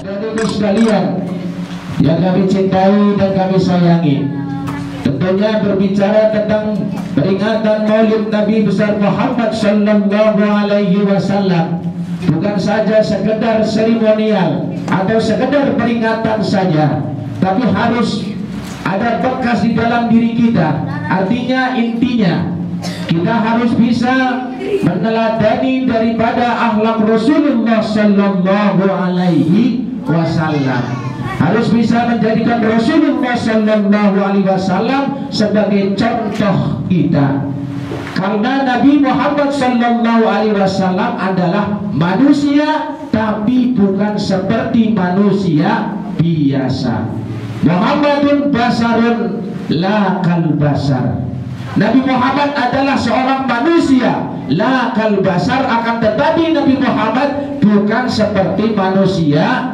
Adik-adik sekalian yang kami cintai dan kami sayangi, tentunya berbicara tentang peringatan Maulid Nabi besar Muhammad sallallahu alaihi wasallam bukan saja sekedar seremonial atau sekedar peringatan saja, tapi harus ada bekas di dalam diri kita. Artinya, intinya kita harus bisa meneladani daripada akhlak Rasulullah sallallahu alaihi wasallam. Harus bisa menjadikan Rasulullah sallallahu alaihi wasallam sebagai contoh kita. Karena Nabi Muhammad sallallahu alaihi wasallam adalah manusia, tapi bukan seperti manusia biasa. Muhammadun basarun la kal basar. Nabi Muhammad adalah seorang manusia, la kal basar, akan tetapi Nabi Muhammad bukan seperti manusia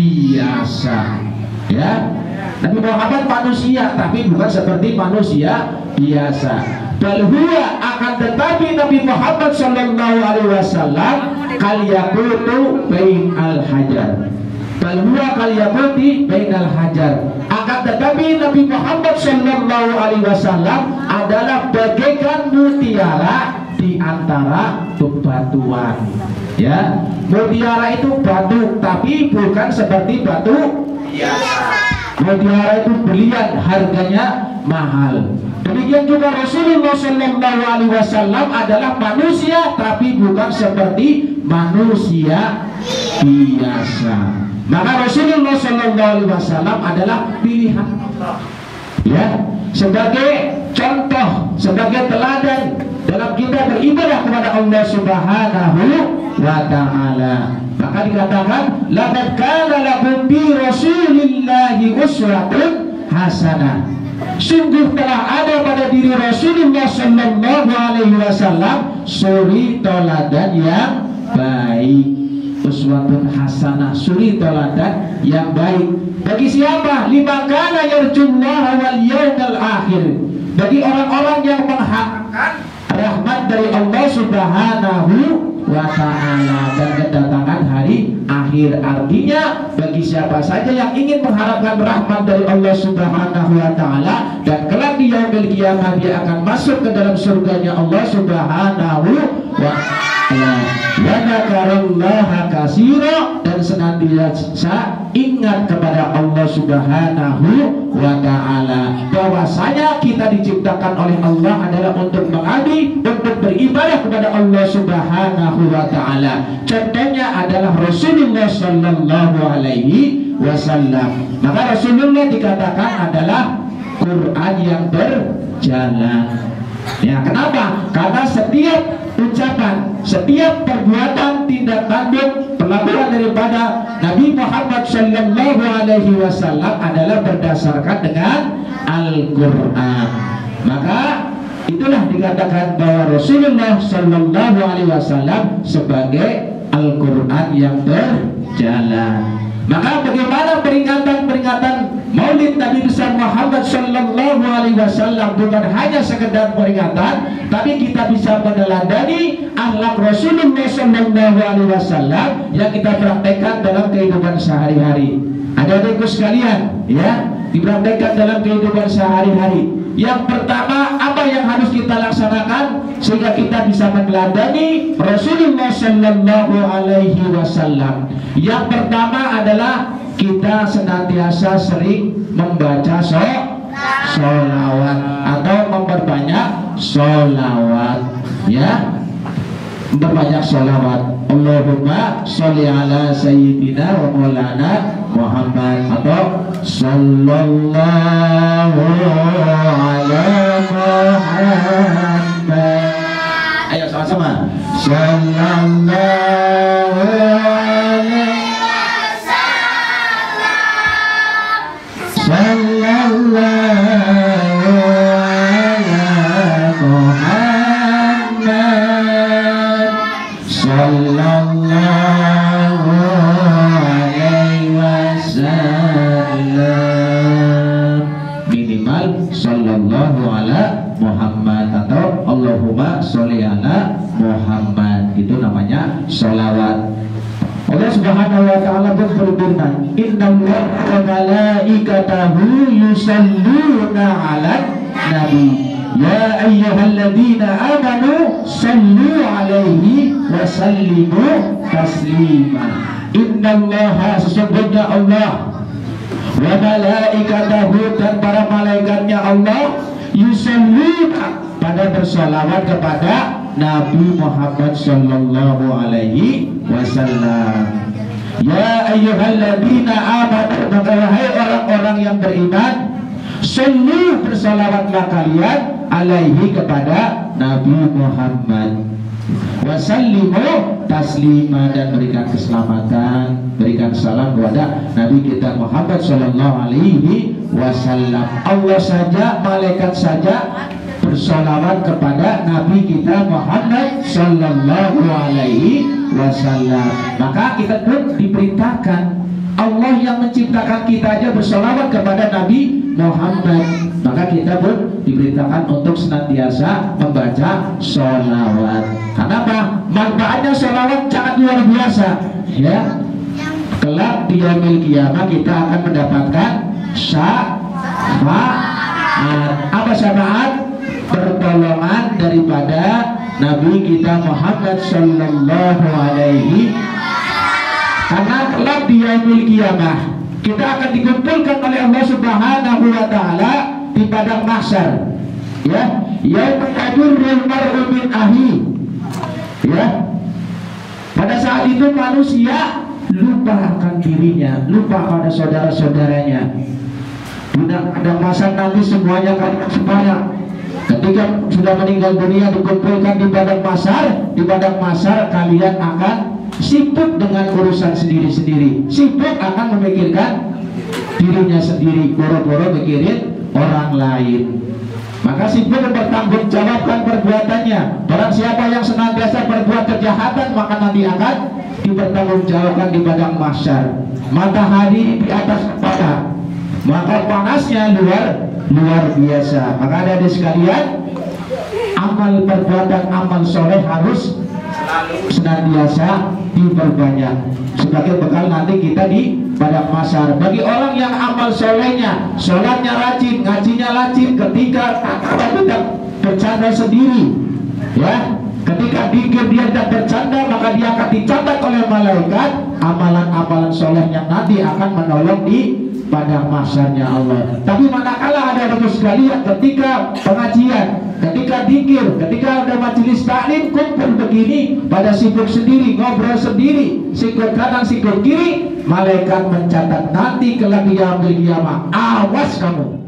biasa. Ya, Nabi Muhammad manusia, tapi bukan seperti manusia biasa. Balhuwa, akan tetapi Nabi Muhammad sallallahu alaihi wasallam kaliyakutu bain al hajar. Balhuwa kaliyakuti bain al hajar. Akan tetapi Nabi Muhammad sallallahu alaihi wasallam adalah bagaikan mutiara di antara bebatuan. Ya, mutiara itu batu, tapi bukan seperti batu biasa. Mutiara itu berlian, harganya mahal. Demikian juga Rasulullah sallallahu alaihi wasallam adalah manusia, tapi bukan seperti manusia biasa. Maka Rasulullah sallallahu alaihi wasallam adalah pilihan Allah, ya, sebagai contoh, sebagai teladan dalam kita beribadah kepada Allah Subhanahu wa ta'ala. Maka dikatakan laqad kana lakum fi rasulillahi uswatun hasanah. Sungguh telah ada pada diri Rasulullah sallallahu alaihi wasallam suri teladan yang baik. Uswatun hasanah, suri teladan yang baik. Bagi siapa? Liman kana yarjullaha wal yawmal akhir. Bagi orang-orang yang mengharapkan rahmat dari Allah Subhanahu wa ta'ala dan kedatangan hari akhir. Artinya, bagi siapa saja yang ingin mengharapkan rahmat dari Allah Subhanahu wa ta'ala dan kelak di yaumil qiyamah dia akan masuk ke dalam surganya Allah Subhanahu wa ta'ala. Wa dzakarallaha katsira, dan senantiasa ingat kepada Allah Subhanahu wa ta'ala bahwasanya kita diciptakan oleh Allah adalah untuk mengabdi, untuk beribadah kepada Allah Subhanahu wa ta'ala. Contohnya adalah Rasulullah sallallahu alaihi wasallam. Maka Rasulullah dikatakan adalah Quran yang berjalan. Ya, kenapa? Karena setiap ucapan, setiap perbuatan, tindak tanduk, perlakuan daripada Nabi Muhammad sallallahu alaihi wasallam adalah berdasarkan dengan Al-Quran. Maka itulah dikatakan bahwa Rasulullah sallallahu alaihi wasallam sebagai Al-Quran yang berjalan. Maka bagaimana peringatan-peringatan Maulid Nabi besar Muhammad sallallahu alaihi wasallam bukan hanya sekedar peringatan, tapi kita bisa meneladani akhlak Rasulullah sallallahu alaihi wasallam yang kita praktekkan dalam kehidupan sehari-hari. Adik-adikku sekalian, ya, dipraktekkan dalam kehidupan sehari-hari. Yang pertama, apa yang harus kita laksanakan sehingga kita bisa meneladani Rasulullah sallallahu alaihi wasallam? Yang pertama adalah kita senantiasa sering membaca sholawat atau memperbanyak sholawat, ya, memperbanyak sholawat. Allahumma sholli ala sayyidina wa maulana Muhammad, atau sallallahu ala Muhammad. Ayo sama-sama. Sallallahu alaihi wasallam. Sallallahu ala Muhammad. Sallallahu alaihi wasallam. Minimal sallallahu ala Muhammad atau Allahumma sholli ala Muhammad. Itu namanya sholawat. Allah Subhanahu wa taala pun berfirman, "Innallaha wa malaikatahu yusholluna 'alan nabi. Ya ayyuhalladzina amanu shallu 'alaihi wa sallimu taslima." Innallaha, sesungguhnya Allah, wa malaikatahu, dan para malaikatnya Allah, yusholluna, pada bersolawat kepada Nabi Muhammad sallallahu alaihi wasallam. Ya ayyuhalladzina amanu, maka wahai orang-orang yang beriman, sallu, bersolawatlah kalian, alaihi, kepada Nabi Muhammad, wasallimu taslima, dan berikan keselamatan, berikan salam kepada Nabi kita Muhammad sallallahu alaihi wasallam. Allah saja, malaikat saja bersolawat kepada Nabi kita Muhammad sallallahu alaihi wasallam. Maka kita pun diperintahkan, Allah yang menciptakan kita aja bersolawat kepada Nabi Muhammad, maka kita pun diperintahkan untuk senantiasa membaca sholawat. Kenapa? Manfaatnya sholawat sangat luar biasa, ya. Kelak di yaumil qiyamah kita akan mendapatkan syafaat. Apa syafaat? Pertolongan daripada Nabi kita Muhammad sallallahu alaihi. Karena kelak di yaumil qiyamah kita akan dikumpulkan oleh Allah Subhanahu wa taala di padang mahsyar, ya. Yauma yadurrul mar'u min ahi, ya. Pada saat itu manusia lupa akan dirinya, lupa pada saudara-saudaranya. Pada masa nanti semuanya kalian semuanya, ketika sudah meninggal dunia, dikumpulkan di padang mahsyar. Di padang mahsyar kalian akan sibuk dengan urusan sendiri-sendiri, sibuk akan memikirkan dirinya sendiri, boro-boro mikirin orang lain. Maka sibuk mempertanggungjawabkan perbuatannya. Barang siapa yang senantiasa berbuat kejahatan, maka nanti akan dipertanggungjawabkan di padang mahsyar. Matahari di atas kepala, maka panasnya luar biasa. Maka ada sekalian, amal perbuatan, amal soleh harus senantiasa diperbanyak sebagai bekal nanti kita di padang mahsyar. Bagi orang yang amal solehnya, sholatnya rajin, ngajinya rajin, ketika tidak bercanda sendiri, ya, ketika dikir dia tidak bercanda, maka dia akan dicatat oleh malaikat amalan-amalan soleh yang nanti akan menolong di padang mahsyarnya Allah. Tapi manakala ada bagus sekalian, ketika pengajian, ketika dikir, ketika ada majelis taklim, kumpul begini, pada sibuk sendiri, ngobrol sendiri, sikut kanan sikut kiri, malaikat mencatat nanti kelak di yaumil qiyamah, awas kamu,